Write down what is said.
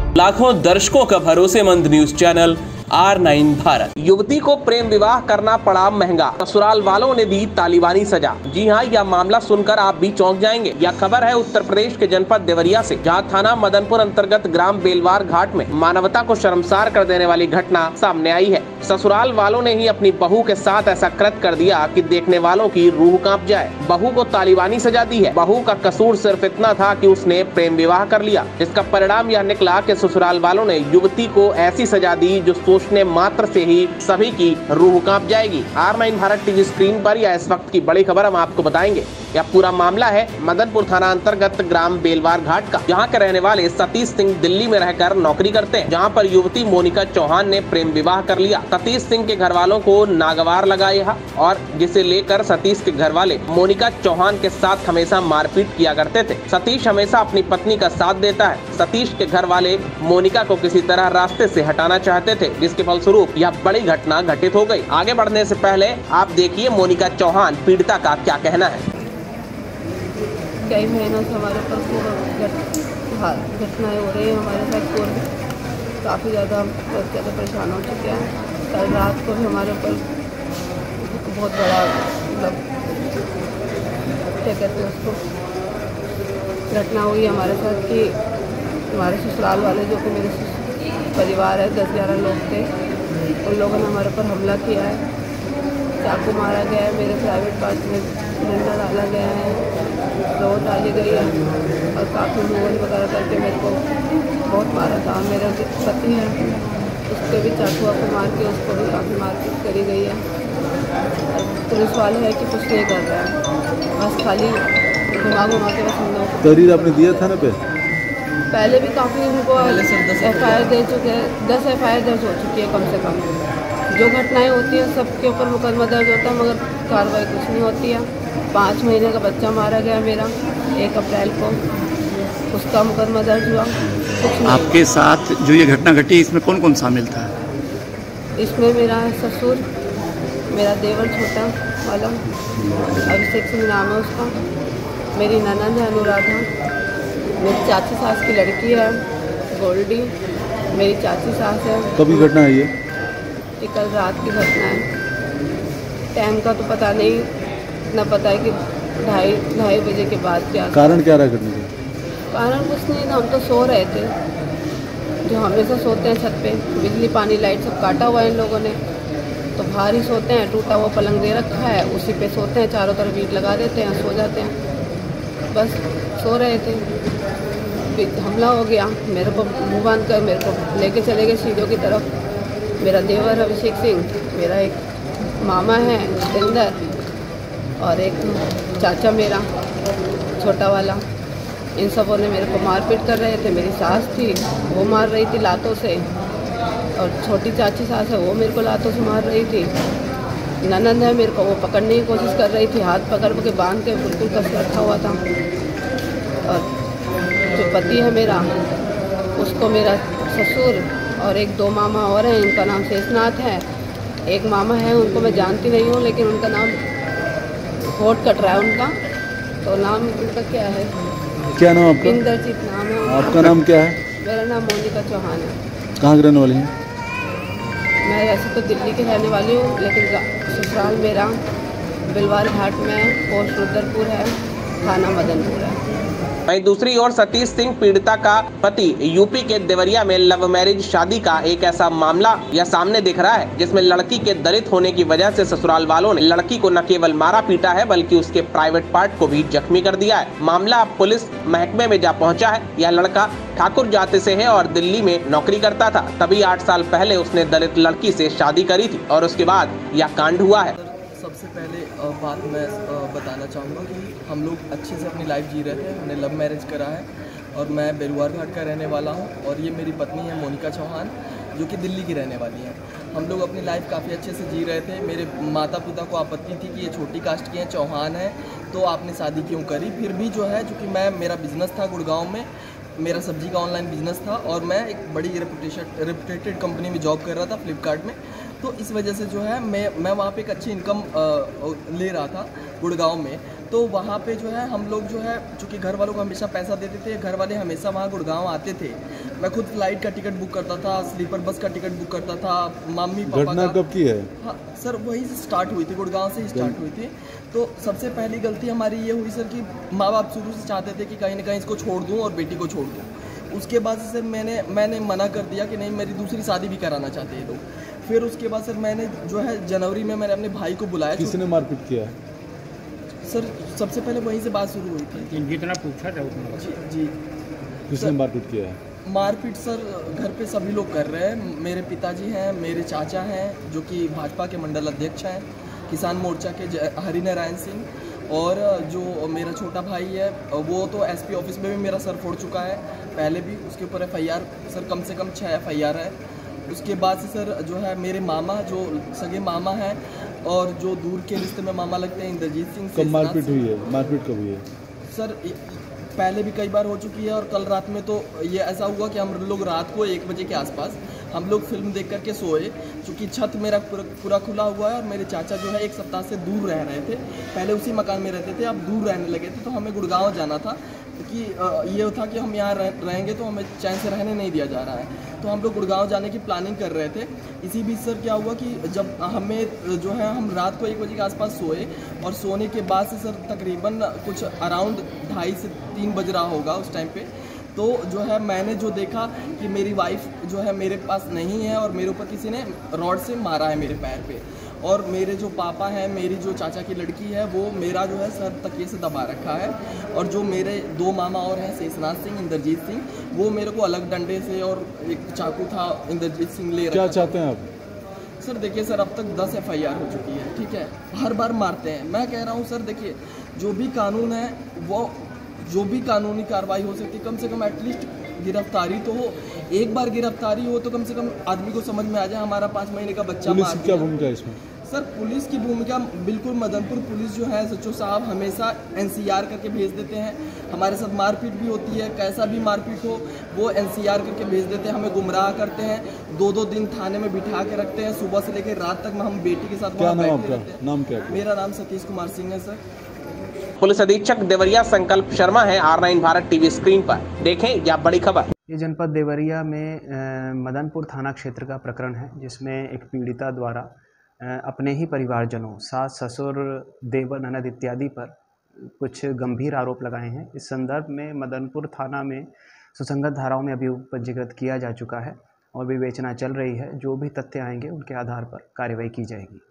लाखों दर्शकों का भरोसेमंद न्यूज चैनल R9 भारत। युवती को प्रेम विवाह करना पड़ा महंगा, ससुराल वालों ने दी तालिबानी सजा। जी हां, यह मामला सुनकर आप भी चौंक जाएंगे। यह खबर है उत्तर प्रदेश के जनपद देवरिया से, जहां थाना मदनपुर अंतर्गत ग्राम बेलवार घाट में मानवता को शर्मसार कर देने वाली घटना सामने आई है। ससुराल वालों ने ही अपनी बहू के साथ ऐसा कृत्य कर दिया कि देखने वालों की रूह कांप जाए। बहू को तालिबानी सजा दी है। बहू का कसूर सिर्फ इतना था कि उसने प्रेम विवाह कर लिया, जिसका परिणाम यह निकला कि ससुराल वालों ने युवती को ऐसी सजा दी जो सोचने मात्र से ही सभी की रूह कांप जाएगी। R9 भारत टीवी स्क्रीन पर यह इस वक्त की बड़ी खबर हम आपको बताएंगे। यह पूरा मामला है मदनपुर थाना अंतर्गत ग्राम बेलवार घाट का, जहां के रहने वाले सतीश सिंह दिल्ली में रहकर नौकरी करते हैं, जहां पर युवती मोनिका चौहान ने प्रेम विवाह कर लिया। सतीश सिंह के घर वालों को नागवार लगा यह, और जिसे लेकर सतीश के घर वाले मोनिका चौहान के साथ हमेशा मारपीट किया करते थे। सतीश हमेशा अपनी पत्नी का साथ देता है। सतीश के घर वाले मोनिका को किसी तरह रास्ते से हटाना चाहते थे, जिसके फलस्वरूप यह बड़ी घटना घटित हो गई। आगे बढ़ने से पहले आप देखिए मोनिका चौहान पीड़िता का क्या कहना है। कई महीनों से हमारे पास घटनाएं हो रही हैं हमारे साथ। काफ़ी ज़्यादा परेशान हो चुके हैं। कल रात को भी हमारे ऊपर बहुत बड़ा मतलब क्या कहते हैं उसको घटना हुई हमारे साथ कि हमारे ससुराल वाले जो कि मेरे परिवार है 10-11 लोग थे, उन लोगों ने हमारे ऊपर हमला किया है। चाकू मारा गया है, मेरे प्राइवेट पार्ट में डंडा डाला गया है, रोड डाली गई है और काफ़ी मोहन वगैरह करके मेरे को बहुत मारा था। मेरा पति है, उसको भी चाकू को मार के उसको भी काफ़ी मारपीट करी गई है। और पुलिस वाले है कि कुछ नहीं कर रहा है, बस खाली घुमा के बस हम लोग तहरीर आपने दिया थाने पे? पहले भी काफ़ी उनको FIR दे चुके हैं, 10 FIR दर्ज हो चुकी है कम से कम। जो घटनाएं होती है सबके ऊपर मुकदमा दर्ज होता है, मगर कार्रवाई कुछ नहीं होती है। 5 महीने का बच्चा मारा गया मेरा 1 अप्रैल को, उसका मुकदमा दर्ज हुआ। आपके साथ जो ये घटना घटी इसमें कौन कौन शामिल था? इसमें मेरा ससुर, मेरा देवर छोटा वाला अभिषेक सिंह नाम है उसका, मेरी ननद है अनुराधा, मेरी चाची सास की लड़की है गोल्डी, मेरी चाची सास है। कभी घटना है ये कल रात की घटना है। टाइम का तो पता नहीं, इतना पता है कि 2:30 बजे के बाद। क्या कारण क्या रहा घटने का? कारण कुछ नहीं था, हम तो सो रहे थे, जो हमेशा सोते हैं छत पे। बिजली पानी लाइट सब काटा हुआ है इन लोगों ने, तो बाहर ही सोते हैं। टूटा हुआ पलंग दे रखा है, उसी पे सोते हैं, चारों तरफ ईंट लगा देते हैं, सो जाते हैं। बस सो रहे थे, हमला हो गया। मेरे को मुँह बांध कर मेरे को लेके चले गए सीढ़ियों की तरफ। मेरा देवर अभिषेक सिंह, मेरा एक मामा है जितेंद्र, और एक चाचा मेरा छोटा वाला, इन सबों ने मेरे को मारपीट कर रहे थे। मेरी सास थी, वो मार रही थी लातों से, और छोटी चाची सास है वो मेरे को लातों से मार रही थी। ननद है मेरे को, वो पकड़ने की कोशिश कर रही थी, हाथ पकड़ के बांध के बिल्कुल कस रखा हुआ था। और जो पति है मेरा, उसको मेरा ससुर और 1-2 मामा और हैं, इनका नाम शेषनाथ है। एक मामा है, उनको मैं जानती नहीं हूँ, लेकिन उनका नाम होठ कट रहा है उनका, तो नाम उनका क्या है? क्या नाम आपका? इंद्रजीत नाम है। आपका नाम क्या है? मेरा नाम मोनिका चौहान है। कहाँ के रहने वाली हैं? मैं वैसे तो दिल्ली की रहने वाली हूँ, लेकिन ससुराल मेरा बेलवार घाट में है, पोस्ट रुद्रपुर है, थाना मदनपुर है। वहीं दूसरी ओर सतीश सिंह पीड़िता का पति यूपी के देवरिया में लव मैरिज शादी का एक ऐसा मामला यह सामने दिख रहा है, जिसमें लड़की के दलित होने की वजह से ससुराल वालों ने लड़की को न केवल मारा पीटा है, बल्कि उसके प्राइवेट पार्ट को भी जख्मी कर दिया है। मामला पुलिस महकमे में जा पहुंचा है। यह लड़का ठाकुर जाति से है और दिल्ली में नौकरी करता था। तभी 8 साल पहले उसने दलित लड़की से शादी करी थी और उसके बाद यह कांड हुआ है। सबसे पहले बात मैं बताना चाहूँगा कि हम लोग अच्छे से अपनी लाइफ जी रहे थे। हमने लव मैरिज करा है और मैं बेलवार घाट का रहने वाला हूँ, और ये मेरी पत्नी है मोनिका चौहान, जो कि दिल्ली की रहने वाली है। हम लोग अपनी लाइफ काफ़ी अच्छे से जी रहे थे। मेरे माता पिता को आपत्ति थी कि ये छोटी कास्ट की हैं, चौहान है, तो आपने शादी क्यों करी। फिर भी जो है, जो कि मेरा बिज़नेस था गुड़गांव में, मेरा सब्जी का ऑनलाइन बिजनेस था और मैं एक बड़ी रेपुटेटेड कंपनी में जॉब कर रहा था, फ्लिपकार्ट में। तो इस वजह से जो है मैं वहाँ पे एक अच्छी इनकम ले रहा था गुड़गांव में। तो वहाँ पे जो है हम लोग जो है चूँकि घर वालों को हमेशा पैसा देते थे, घर वाले हमेशा वहाँ गुड़गांव आते थे। मैं खुद फ्लाइट का टिकट बुक करता था, स्लीपर बस का टिकट बुक करता था, मम्मी पापा घटना का। कब की है? हाँ सर, वहीं से स्टार्ट हुई थी, गुड़गांव से ही स्टार्ट हुई थी। तो सबसे पहली गलती हमारी ये हुई सर कि माँ बाप शुरू से चाहते थे कि कहीं ना कहीं इसको छोड़ दूँ और बेटी को छोड़ दूँ। उसके बाद सर मैंने मना कर दिया कि नहीं, मेरी दूसरी शादी भी कराना चाहते हैं लोग। फिर उसके बाद सर मैंने जो है जनवरी में मैंने अपने भाई को बुलाया। किसने मारपीट किया? सर सबसे पहले वहीं से बात शुरू हुई थी। जितना पूछा था उतना जी। किसने मारपीट किया है? मारपीट सर घर पे सभी लोग कर रहे हैं। मेरे पिताजी हैं, मेरे चाचा हैं जो कि भाजपा के मंडल अध्यक्ष हैं, किसान मोर्चा के हरिनारायण सिंह, और जो मेरा छोटा भाई है वो तो एसपी ऑफिस में भी मेरा सर फोड़ चुका है पहले भी। उसके ऊपर FIR सर कम से कम 6 FIR है। उसके बाद से सर जो है मेरे मामा, जो सगे मामा हैं और जो दूर के रिश्ते में मामा लगते हैं, इंद्रजीत सिंह। कब मारपीट हुई है? मारपीट कब हुई है सर? पहले भी कई बार हो चुकी है, और कल रात में तो ये ऐसा हुआ कि हम लोग रात को 1 बजे के आसपास हम लोग फिल्म देख करके सोए। चूँकि छत मेरा पूरा खुला हुआ है और मेरे चाचा जो है 1 सप्ताह से दूर रह रहे थे। पहले उसी मकान में रहते थे, अब दूर रहने लगे थे। तो हमें गुड़गांव जाना था, क्योंकि ये था कि हम यहाँ रहेंगे तो हमें चैन से रहने नहीं दिया जा रहा है। तो हम लोग गुड़गांव जाने की प्लानिंग कर रहे थे। इसी बीच सर क्या हुआ कि जब हमें जो है हम रात को 1 बजे के आसपास सोए, और सोने के बाद से सर तकरीबन कुछ अराउंड 2:30 से 3 बज रहा होगा उस टाइम पे। तो जो है मैंने जो देखा कि मेरी वाइफ जो है मेरे पास नहीं है, और मेरे ऊपर किसी ने रॉड से मारा है मेरे पैर पे। और मेरे जो पापा हैं, मेरी जो चाचा की लड़की है, वो मेरा जो है सर तकिए से दबा रखा है। और जो मेरे 2 मामा और हैं, शेषनाथ सिंह, इंद्रजीत सिंह, वो मेरे को अलग डंडे से और एक चाकू था इंद्रजीत सिंह ले रखा। क्या चाहते हैं आप? सर देखिए सर, अब तक 10 FIR हो चुकी है, ठीक है। हर बार मारते हैं। मैं कह रहा हूँ सर देखिए, जो भी कानून है वो, जो भी कानूनी कार्रवाई हो सकती है, कम से कम एटलीस्ट गिरफ्तारी तो हो। एक बार गिरफ्तारी हो तो कम से कम आदमी को समझ में आ जाए हमारा 5 महीने का बच्चा पुलिस मार की क्या दिया। भूमिका है इसमें? सर पुलिस की भूमिका बिल्कुल, मदनपुर पुलिस जो है सचो साहब हमेशा NCR करके भेज देते हैं। हमारे साथ मारपीट भी होती है, कैसा भी मारपीट हो वो NCR करके भेज देते हैं, हमें गुमराह करते हैं। 2-2 दिन थाने में बिठा के रखते हैं, सुबह से लेकर रात तक हम बेटी के साथ क्या वहाँ नाम बैठे रहते आपका? हैं। नाम क्या है? मेरा नाम सतीश कुमार सिंह है सर। पुलिस अधीक्षक देवरिया संकल्प शर्मा है R9 भारत टीवी स्क्रीन पर। देखें या बड़ी खबर। ये जनपद देवरिया में मदनपुर थाना क्षेत्र का प्रकरण है, जिसमें एक पीड़िता द्वारा अपने ही परिवारजनों, सास, ससुर, देवर, ननद इत्यादि पर कुछ गंभीर आरोप लगाए हैं। इस संदर्भ में मदनपुर थाना में सुसंगत धाराओं में अभियोग पंजीकृत किया जा चुका है और विवेचना चल रही है। जो भी तथ्य आएंगे उनके आधार पर कार्रवाई की जाएगी।